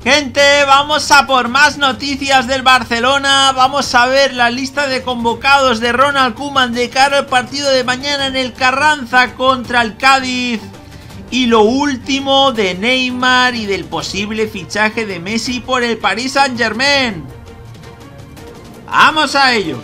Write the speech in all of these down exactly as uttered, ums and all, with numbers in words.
Gente, vamos a por más noticias del Barcelona. Vamos a ver la lista de convocados de Ronald Koeman de cara al partido de mañana en el Carranza contra el Cádiz. Y lo último de Neymar y del posible fichaje de Messi por el Paris Saint-Germain. ¡Vamos a ello!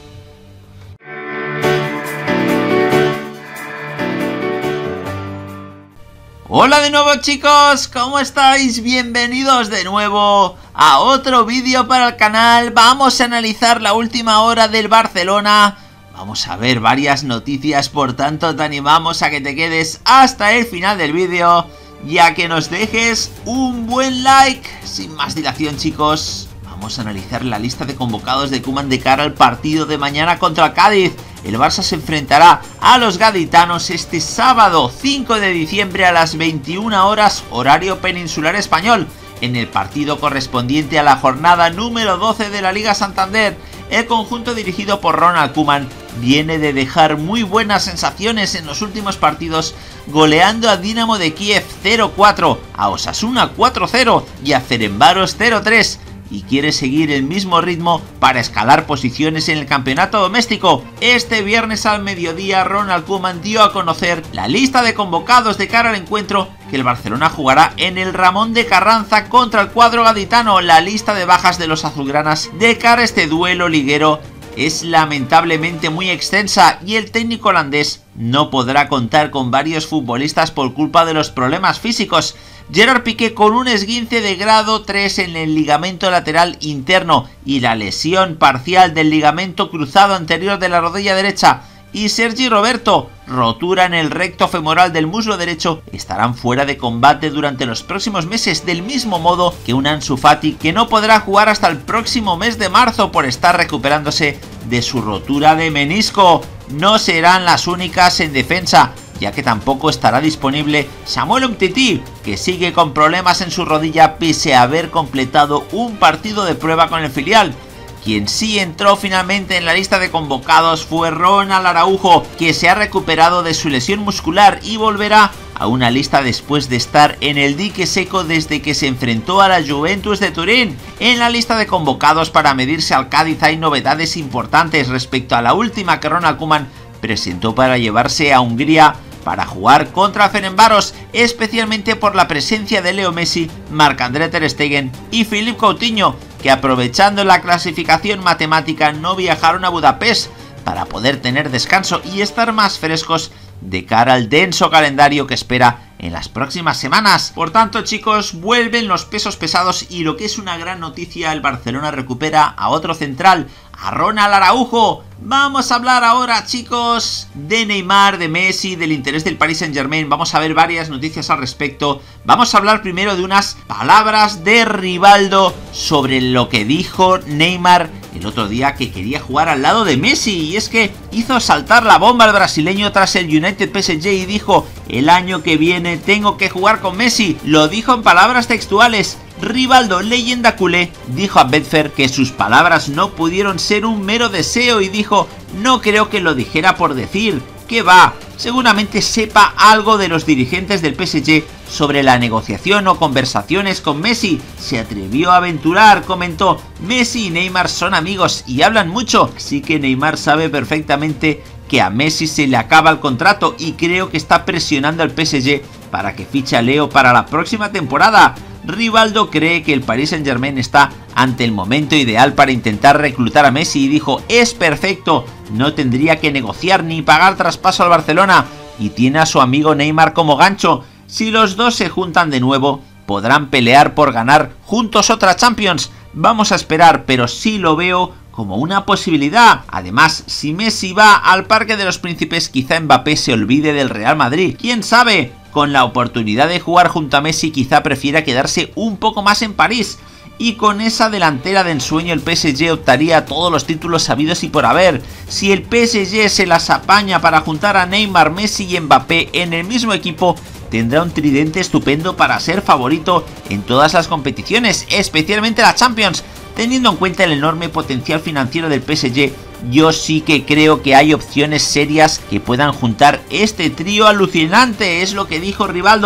Hola de nuevo, chicos, ¿cómo estáis? Bienvenidos de nuevo a otro vídeo para el canal. Vamos a analizar la última hora del Barcelona. Vamos a ver varias noticias, por tanto te animamos a que te quedes hasta el final del vídeo y a que nos dejes un buen like. Sin más dilación, chicos, vamos a analizar la lista de convocados de Koeman de cara al partido de mañana contra el Cádiz. El Barça se enfrentará a los gaditanos este sábado cinco de diciembre a las veintiuna horas horario peninsular español, en el partido correspondiente a la jornada número doce de la Liga Santander. El conjunto dirigido por Ronald Koeman viene de dejar muy buenas sensaciones en los últimos partidos, goleando a Dinamo de Kiev cero cuatro, a Osasuna cuatro cero y a Ferencváros cero tres. Y quiere seguir el mismo ritmo para escalar posiciones en el campeonato doméstico. Este viernes al mediodía Ronald Koeman dio a conocer la lista de convocados de cara al encuentro que el Barcelona jugará en el Ramón de Carranza contra el cuadro gaditano. La lista de bajas de los azulgranas de cara a este duelo liguero es lamentablemente muy extensa y el técnico holandés no podrá contar con varios futbolistas por culpa de los problemas físicos. Gerard Piqué con un esguince de grado tres en el ligamento lateral interno y la lesión parcial del ligamento cruzado anterior de la rodilla derecha, y Sergi Roberto, rotura en el recto femoral del muslo derecho, estarán fuera de combate durante los próximos meses, del mismo modo que un Ansu Fati, que no podrá jugar hasta el próximo mes de marzo por estar recuperándose de su rotura de menisco. No serán las únicas en defensa, ya que tampoco estará disponible Samuel Umtiti, que sigue con problemas en su rodilla pese a haber completado un partido de prueba con el filial. Quien sí entró finalmente en la lista de convocados fue Ronald Araujo, que se ha recuperado de su lesión muscular y volverá a una lista después de estar en el dique seco desde que se enfrentó a la Juventus de Turín. En la lista de convocados para medirse al Cádiz hay novedades importantes respecto a la última que Ronald Koeman presentó para llevarse a Hungría para jugar contra Ferencváros, especialmente por la presencia de Leo Messi, Marc-André ter Stegen y Philippe Coutinho, que aprovechando la clasificación matemática no viajaron a Budapest para poder tener descanso y estar más frescos de cara al denso calendario que espera en las próximas semanas. Por tanto, chicos, vuelven los pesos pesados y, lo que es una gran noticia, el Barcelona recupera a otro central, a Ronald Araujo. Vamos a hablar ahora, chicos, de Neymar, de Messi, del interés del Paris Saint-Germain. Vamos a ver varias noticias al respecto. Vamos a hablar primero de unas palabras de Rivaldo sobre lo que dijo Neymar el otro día, que quería jugar al lado de Messi, y es que hizo saltar la bomba al brasileño tras el United P S G y dijo: el año que viene tengo que jugar con Messi. Lo dijo en palabras textuales. Rivaldo, leyenda culé, dijo a Betfair que sus palabras no pudieron ser un mero deseo y dijo: no creo que lo dijera por decir, que va, seguramente sepa algo de los dirigentes del P S G sobre la negociación o conversaciones con Messi. Se atrevió a aventurar, comentó: Messi y Neymar son amigos y hablan mucho, así que Neymar sabe perfectamente que a Messi se le acaba el contrato y creo que está presionando al P S G para que fiche a Leo para la próxima temporada. Rivaldo cree que el Paris Saint-Germain está ante el momento ideal para intentar reclutar a Messi y dijo: es perfecto, no tendría que negociar ni pagar traspaso al Barcelona y tiene a su amigo Neymar como gancho. Si los dos se juntan de nuevo, podrán pelear por ganar juntos otra Champions. Vamos a esperar, pero sí lo veo como una posibilidad. Además, si Messi va al Parque de los Príncipes, quizá Mbappé se olvide del Real Madrid. ¿Quién sabe? Con la oportunidad de jugar junto a Messi, quizá prefiera quedarse un poco más en París. Y con esa delantera de ensueño el P S G optaría a todos los títulos sabidos y por haber. Si el P S G se las apaña para juntar a Neymar, Messi y Mbappé en el mismo equipo, tendrá un tridente estupendo para ser favorito en todas las competiciones, especialmente la Champions. Teniendo en cuenta el enorme potencial financiero del P S G, yo sí que creo que hay opciones serias que puedan juntar este trío alucinante, es lo que dijo Rivaldo.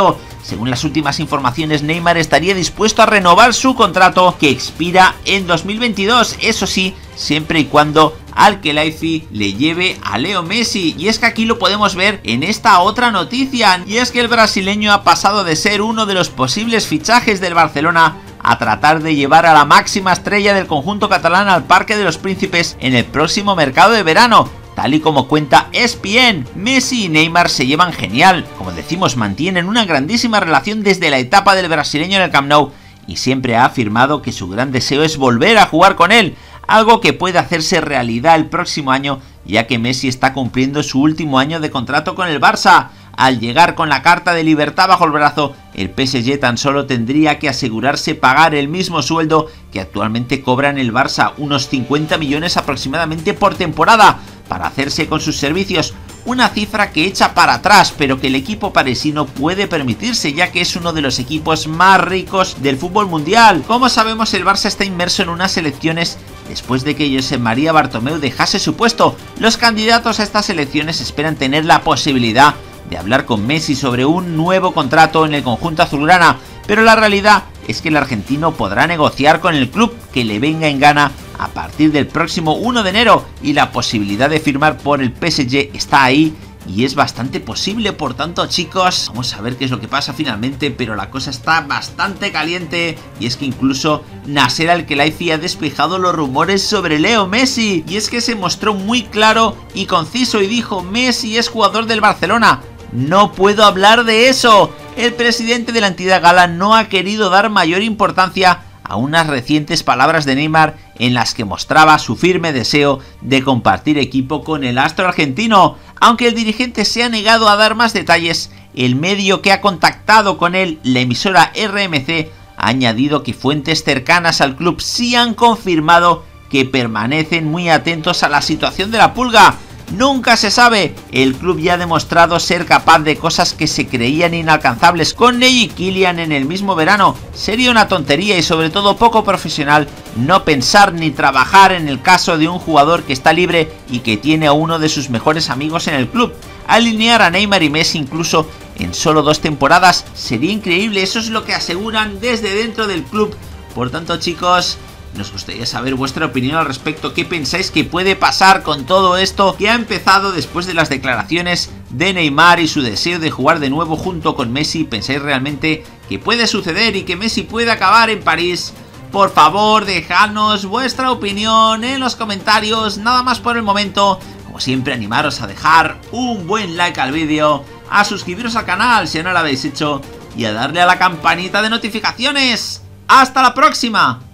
Según las últimas informaciones, Neymar estaría dispuesto a renovar su contrato que expira en dos mil veintidós, eso sí, siempre y cuando Al-Khelaifi le lleve a Leo Messi. Y es que aquí lo podemos ver en esta otra noticia, y es que el brasileño ha pasado de ser uno de los posibles fichajes del Barcelona a tratar de llevar a la máxima estrella del conjunto catalán al Parque de los Príncipes en el próximo mercado de verano. Tal y como cuenta E S P N, Messi y Neymar se llevan genial, como decimos, mantienen una grandísima relación desde la etapa del brasileño en el Camp Nou, y siempre ha afirmado que su gran deseo es volver a jugar con él, algo que puede hacerse realidad el próximo año, ya que Messi está cumpliendo su último año de contrato con el Barça. Al llegar con la carta de libertad bajo el brazo, el P S G tan solo tendría que asegurarse pagar el mismo sueldo que actualmente cobra en el Barça, unos cincuenta millones aproximadamente por temporada, para hacerse con sus servicios, una cifra que echa para atrás, pero que el equipo parisino puede permitirse, ya que es uno de los equipos más ricos del fútbol mundial. Como sabemos, el Barça está inmerso en unas elecciones después de que Josep María Bartomeu dejase su puesto. Los candidatos a estas elecciones esperan tener la posibilidad de hablar con Messi sobre un nuevo contrato en el conjunto azulgrana, pero la realidad es que el argentino podrá negociar con el club que le venga en gana a partir del próximo uno de enero, y la posibilidad de firmar por el P S G está ahí y es bastante posible. Por tanto, chicos, vamos a ver qué es lo que pasa finalmente, pero la cosa está bastante caliente, y es que incluso Nasser Al-Khelaifi ha despejado los rumores sobre Leo Messi, y es que se mostró muy claro y conciso y dijo: Messi es jugador del Barcelona, no puedo hablar de eso. El presidente de la entidad gala no ha querido dar mayor importancia a unas recientes palabras de Neymar en las que mostraba su firme deseo de compartir equipo con el astro argentino. Aunque el dirigente se ha negado a dar más detalles, el medio que ha contactado con él, la emisora R M C, ha añadido que fuentes cercanas al club sí han confirmado que permanecen muy atentos a la situación de la Pulga. Nunca se sabe, el club ya ha demostrado ser capaz de cosas que se creían inalcanzables con Ney y Kylian en el mismo verano. Sería una tontería y sobre todo poco profesional no pensar ni trabajar en el caso de un jugador que está libre y que tiene a uno de sus mejores amigos en el club. Alinear a Neymar y Messi incluso en solo dos temporadas sería increíble, eso es lo que aseguran desde dentro del club. Por tanto, chicos, nos gustaría saber vuestra opinión al respecto. ¿Qué pensáis que puede pasar con todo esto que ha empezado después de las declaraciones de Neymar y su deseo de jugar de nuevo junto con Messi? ¿Pensáis realmente que puede suceder y que Messi puede acabar en París? Por favor, dejadnos vuestra opinión en los comentarios. Nada más por el momento. Como siempre, animaros a dejar un buen like al vídeo, a suscribiros al canal si no lo habéis hecho y a darle a la campanita de notificaciones. ¡Hasta la próxima!